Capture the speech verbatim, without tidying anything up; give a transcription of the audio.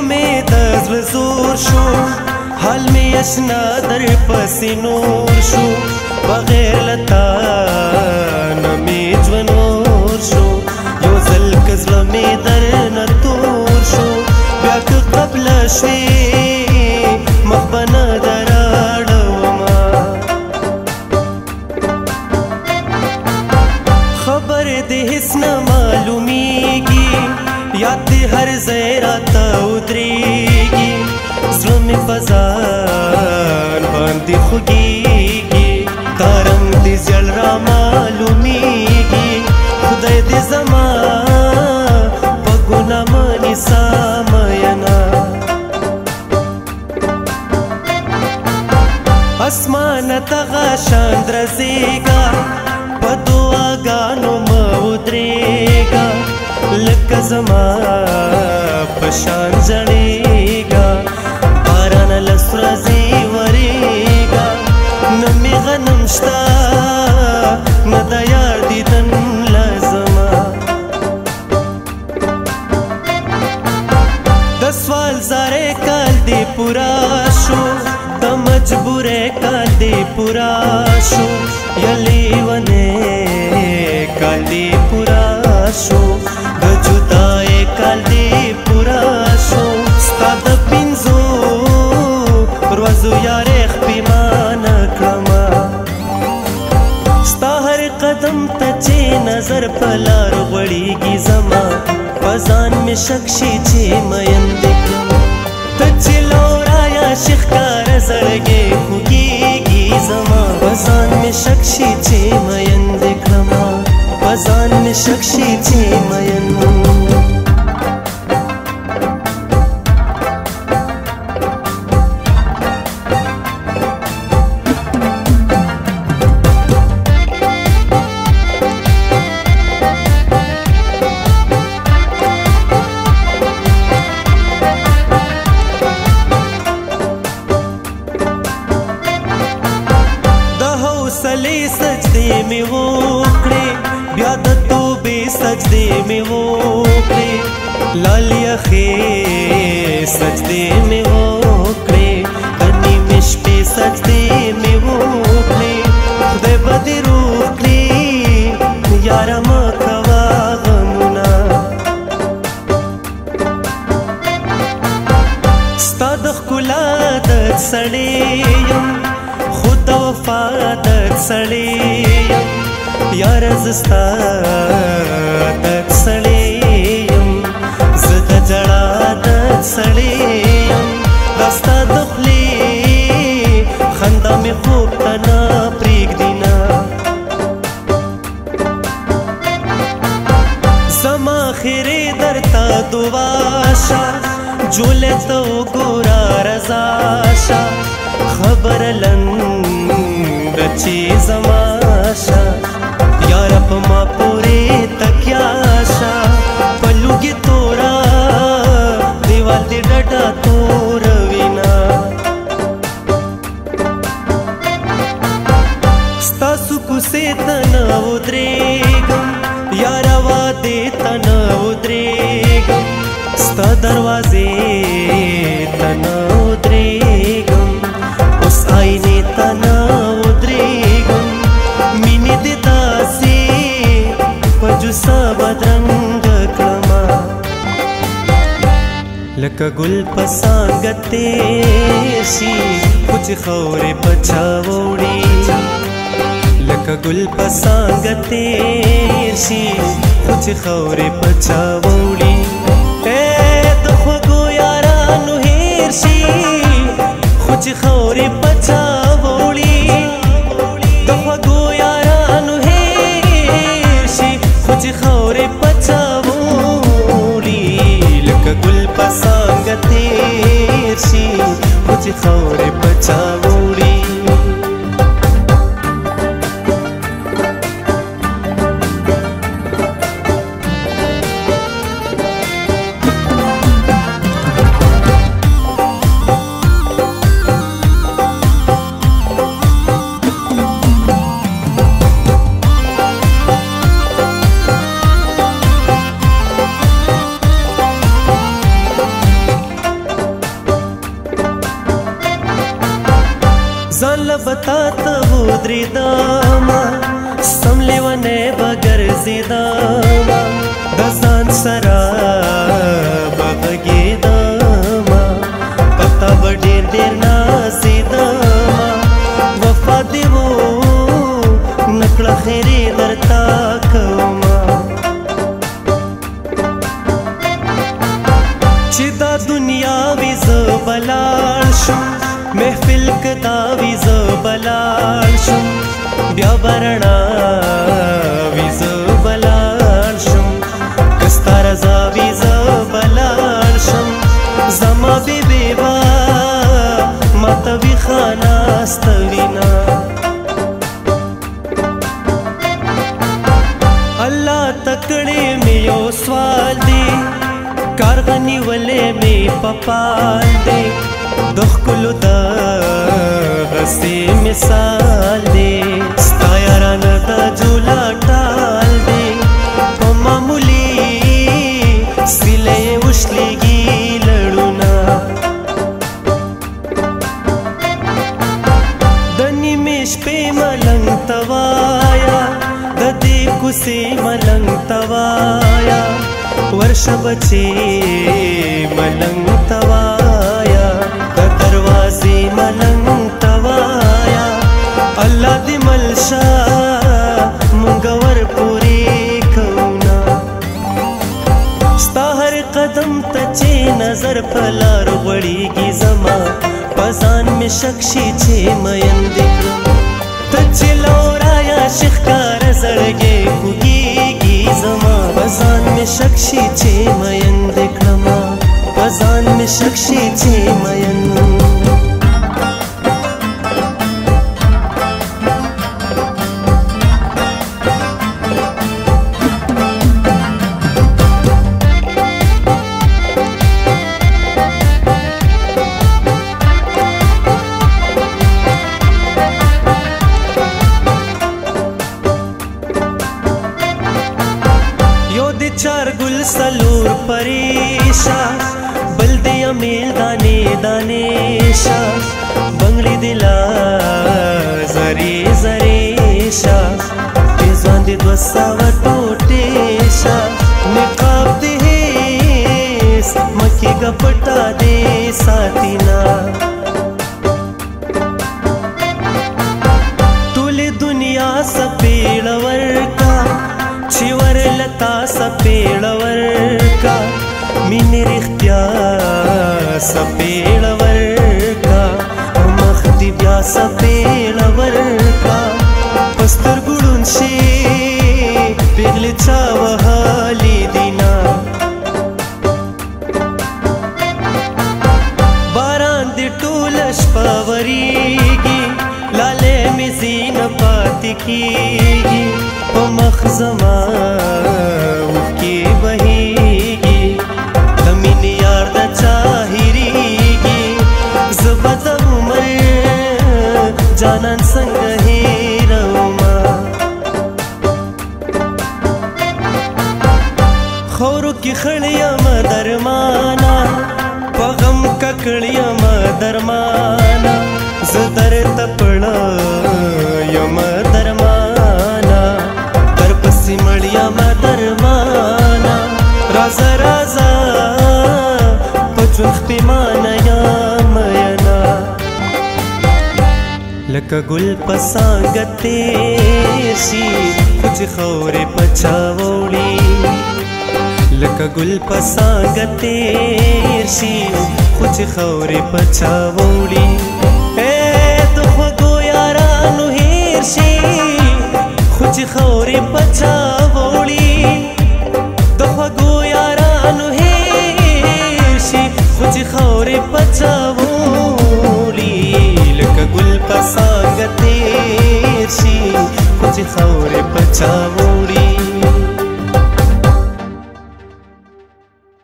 में दर्द जोर शो हाल में अशना दर पसी नूर शो बगैर लता नमी ज्वनोर शो यो जल कजल में दर न तोर शो ब्याक कबल शवे मखबना दराड़वमा खबर दे हिस्न मालूमीगी याद हर ज़रा ता उतरेगी ज़ुल्म में फज़ान बांधी खुगीगी तारंग दे जलरा मालूमीगी खुदाई दे ज़मा पगुना मनी सामयना आसमान तगा शांत रज़ेगा बदुआ गानो मउद्रेगा लका ज़मा पशान जड़ेगा बारान लसराजी वरेगा नमी गनम शता न दयार दीदन लज़मा दसवाल ज़ारे काल दे पूरा शो त मजबूरे काल दे पूरा शो यली वने काल दे पूरा शो द जुदाए काल दे पूरा शो स्ताद पिंजो रोज़ो यारे खपीमान क्रमा स्ता हर कदम तचे नजर पलार बड़ीगी ज़मा फजान में शख्शी छे मयन दिखम तचे लौराया शिखकार जड़गे खुगीगी ज़मा फजान में शख्शी छे मयन दिखमा फजान में शख्शी छे मयन सले सजदे में वो खड़े ब्याद तोबे सजदे में वो खड़े लालिया खे सजदे में वो खड़े कन्नी मिश पे सजदे में वो खड़े खुदे बदे रोकले यारा मखवा गमुना स्ताद खुलादत सड़ेयम खुद वफादत सड़ेयम यार ज़स्तादत सड़ेयम ज़द जड़ादत सड़ेयम दस्ता दुखले खंदा में खूब तना प्रीग दिना ज़मा खिरे दरता दुआशा जोले तो गोरा रज़ाशा खबर लन रची ज़माशा यार अपमा पूरे तक्याशा पलुगी तोरा दीवाल दे डटा तोर विना स्तासु कुसे तना उद्रेगम यारा वादे तना उद्रेगम स्ता दरवाजे तना उद्रेगम उस आईने तना उद्रेगम मिनी दिता से पजुसा बदरंग क्रमा लका गुल पसांगते सी कुछ खौरे पछावोड़ी लका गुल पसांगते सी कुछ खौरे पछावोड़ी ए तो खगो यारा नुहेर सी कुछ खौरे पछावोड़ी तो खगो यारा नुहेर सी कुछ खौरे पछावोड़ी लका गुल पसांगते सी कुछ खौरे पछावोड़ी زبتا تودری داما سملیونه بگرزی داما دزان سرا بغگی داما پتا بډیر ډیر نازی داما وفا دیو نکړه خیری درتا کوما چې دا دنیا وی زبلال شم محفل کدا وی زبلال شم بیا ورنا وی زبلال شم کستا رضا وی زبلال شم زما بی بیوا ماتا وی خانا استوینا اللہ تکڑے میں یو سوال دی کارغنی ولے میں پپال دے دخ کلو دا غصے مثال دے ستا یاران دا جولا ٹال دے پا معمولی سلے وشلگی لڑونا دنی میش پہ ملنگ توایا ددی کسی ملنگ توایا ورش بچے ملنگ توایا دروازے ملنگ توایا اللہ دی ملشا منگور پوری کونا ستا ہر قدم تچے نظر پلار غڑی گی زما پزان میں شکشی چھے مین دکرم تچے لورایا شخکار زڑگے خوگی گی زما پزان میں شکشی چھے مین دکرما پزان میں شکشی چھے مین چار گل سلور پریشا بلدی امیل دانے دانیشا بنگلی دلا زری زریشا پیزوان دی دوستا و ٹوٹیشا نقاب دیس مکی گا پٹا دے ساتینا تولی دنیا سپیڑور کا چیور لتا سپیڑور کا مینی رختیا سپیڑور کا مختی بیا سپیڑور کا پستر گڑون شی پیغلی چاو حالی دینا باران دی ٹولش پاوریگی لالے می زین پاتی کیگی پا مخزما اوکی بہیگی دمین یار دا چاہیریگی زبد عمر جانان سنگ ہی روما خورو کی خڑیم درمانا پا غم ککڑیم درمانا زدر تپڑا یم درمانا در پسی مڑیم درمانا رازا رازا پچونخ پیمانا یم ینا لکا گل پسانگتے شی کچھ خور پچاوڑی لکا گل پسانگتے شی کچھ خور پچاوڑی خوچ خوری پچا